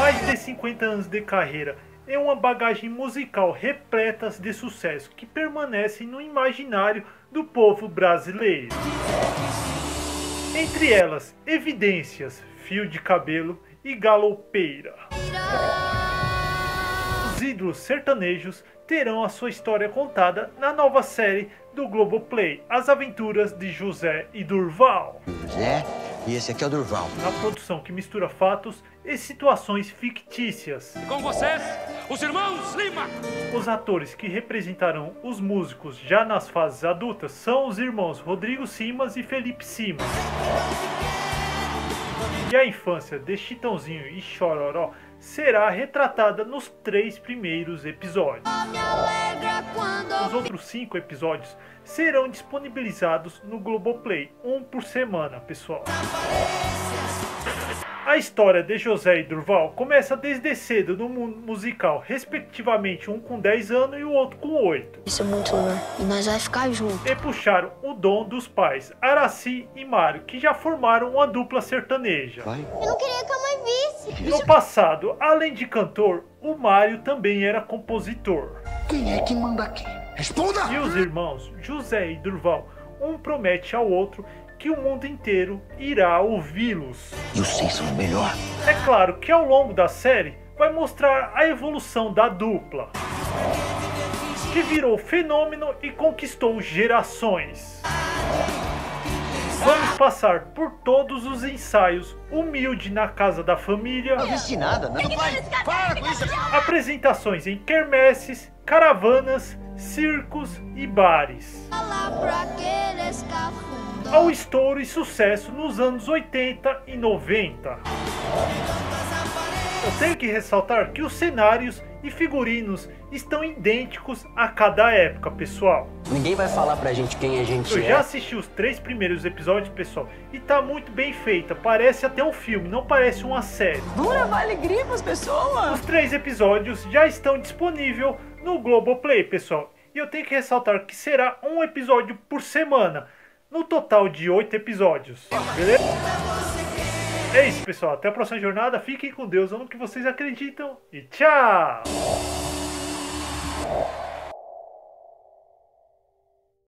Mais de 50 anos de carreira e uma bagagem musical repletas de sucesso que permanecem no imaginário do povo brasileiro. Entre elas, Evidências, Fio de Cabelo e Galopeira. Os ídolos sertanejos terão a sua história contada na nova série do Globoplay, As Aventuras de José e Durval. José, e esse aqui é o Durval. A produção que mistura fatos e situações fictícias. E com vocês, os irmãos Lima. Os atores que representarão os músicos já nas fases adultas são os irmãos Rodrigo Simas e Felipe Simas. E a infância de Chitãozinho e Chororó será retratada nos 3 primeiros episódios. Os outros 5 episódios serão disponibilizados no Globoplay, um por semana, pessoal. A história de José e Durval começa desde cedo no mundo musical, respectivamente um com 10 anos e o outro com 8. Isso é muito amor, e nós vamos ficar juntos. E puxaram o dom dos pais, Araci e Mário, que já formaram uma dupla sertaneja. Eu não queria que a mãe visse. No passado, além de cantor, o Mário também era compositor. Quem é que manda aqui? Responda! E os irmãos José e Durval, um promete ao outro que o mundo inteiro irá ouvi-los. E vocês são o melhor. É claro que ao longo da série vai mostrar a evolução da dupla, que virou fenômeno e conquistou gerações. Vamos passar por todos os ensaios, humilde na casa da família, Não disse nada, né? Para com isso! apresentações em quermesses, caravanas, circos e bares, ao estouro e sucesso nos anos 80 e 90. Eu tenho que ressaltar que os cenários e figurinos estão idênticos a cada época, pessoal. Ninguém vai falar pra gente quem a gente Eu já assisti os 3 primeiros episódios, pessoal, e tá muito bem feita, parece até um filme, não parece uma série. Vamos levar alegria pras pessoas. Os 3 episódios já estão disponíveis no Globoplay, pessoal. E eu tenho que ressaltar que será um episódio por semana, no total de 8 episódios, beleza? É isso, pessoal. Até a próxima jornada. Fiquem com Deus, no que vocês acreditam. E tchau!